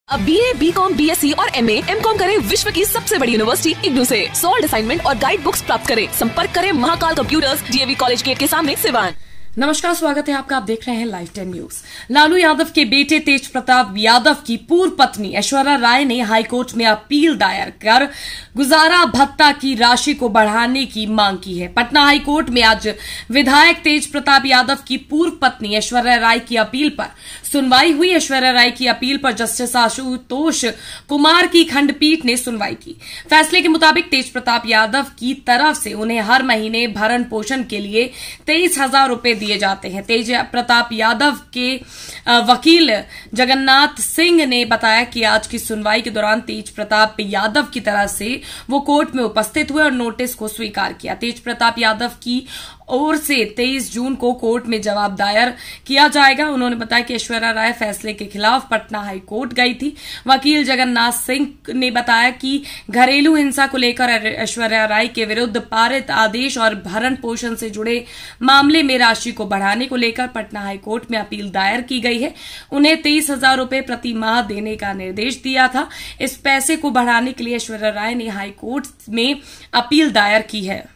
अब BA, BCom, BSc और MA, MCom करें विश्व की सबसे बड़ी यूनिवर्सिटी इग्नू से। सॉल्व असाइनमेंट और गाइड बुक्स प्राप्त करें। संपर्क करें Mahakal computers, DAV college gate के सामने, सिवान। नमस्कार, स्वागत है आपका। आप देख रहे हैं लाइव 10 न्यूज। लालू यादव के बेटे तेज प्रताप यादव की पूर्व पत्नी ऐश्वर्या राय ने हाईकोर्ट में अपील दायर कर गुजारा भत्ता की राशि को बढ़ाने की मांग की है। पटना हाईकोर्ट में आज विधायक तेज प्रताप यादव की पूर्व पत्नी ऐश्वर्या राय की अपील पर सुनवाई हुई। ऐश्वर्या राय की अपील पर जस्टिस आशुतोष कुमार की खंडपीठ ने सुनवाई की। फैसले के मुताबिक तेज प्रताप यादव की तरफ से उन्हें हर महीने भरण पोषण के लिए 23,000 रुपए दिए जाते हैं। तेज प्रताप यादव के वकील जगन्नाथ सिंह ने बताया कि आज की सुनवाई के दौरान तेज प्रताप यादव की तरफ से वो कोर्ट में उपस्थित हुए और नोटिस को स्वीकार किया। तेज प्रताप यादव की ओर से 23 जून को कोर्ट में जवाब दायर किया जाएगा। उन्होंने बताया कि ऐश्वर्या राय फैसले के खिलाफ पटना हाई कोर्ट गई थी। वकील जगन्नाथ सिंह ने बताया कि घरेलू हिंसा को लेकर ऐश्वर्या राय के विरुद्ध पारित आदेश और भरण पोषण से जुड़े मामले में राशि को बढ़ाने को लेकर पटना हाई कोर्ट में अपील दायर की गई है। उन्हें 23,000 रुपए प्रति माह देने का निर्देश दिया था। इस पैसे को बढ़ाने के लिए ऐश्वर्या राय ने हाई कोर्ट में अपील दायर की है।